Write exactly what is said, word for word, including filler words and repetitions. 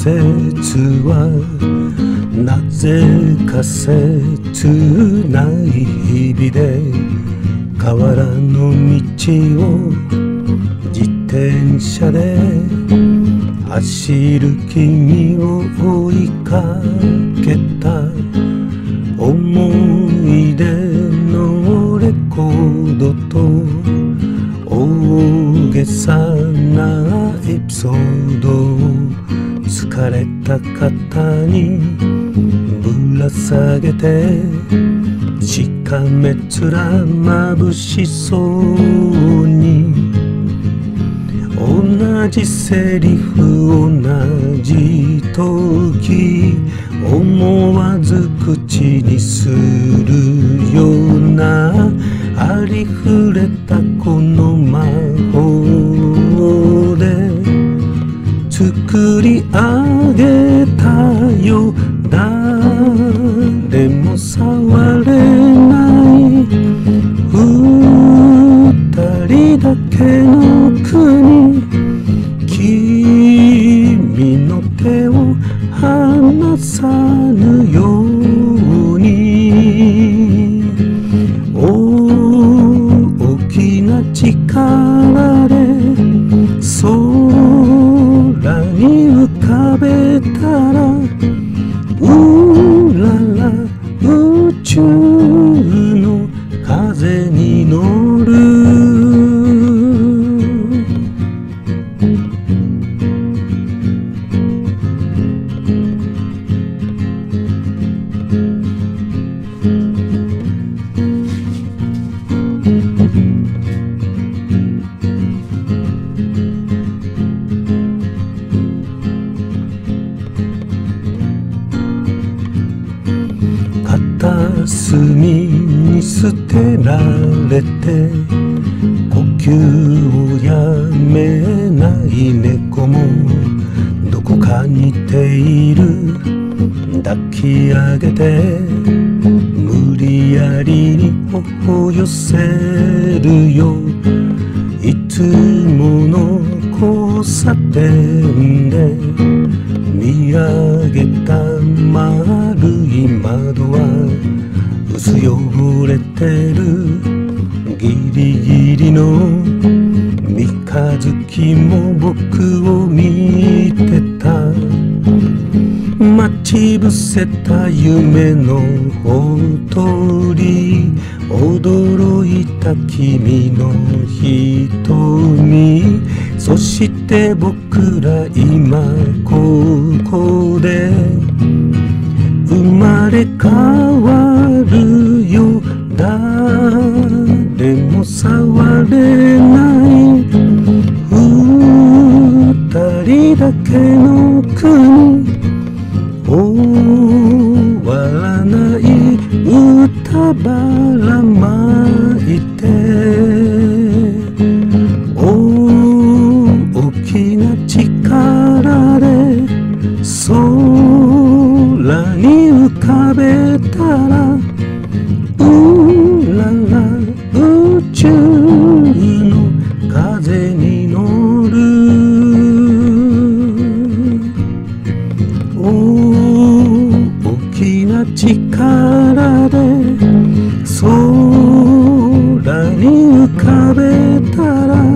節はなぜか切ない日々で河原の道を自転車で走る君を追いかけた。思い出のレコードと大げさなエピソードを疲れた肩にぶら下げて、しかめ面まぶしそうに同じセリフ同じ時思わず口にするようなありふれたこの魔法で作り上げたよ。誰も触れない二人だけの国、君の手を離さぬように大きな力で空に浮かべたら、うらら宇宙の風に乗る。片隅に捨てられて呼吸をやめない猫もどこか似ている。抱き上げて無理やりに頬寄せるよ。いつもの交差点で見上げた丸い窓は薄汚れてる。ギリギリの三日月も僕を見てた。待ち伏せた夢のほとり、驚いた君の瞳、そして僕ら今ここで生まれ変わるよ。誰も触れない二人だけの国、終わらない歌ばらまいて、大きな力で空に浮かべたら、うらら宇宙の風に乗る。大きな力で空に浮かべたら、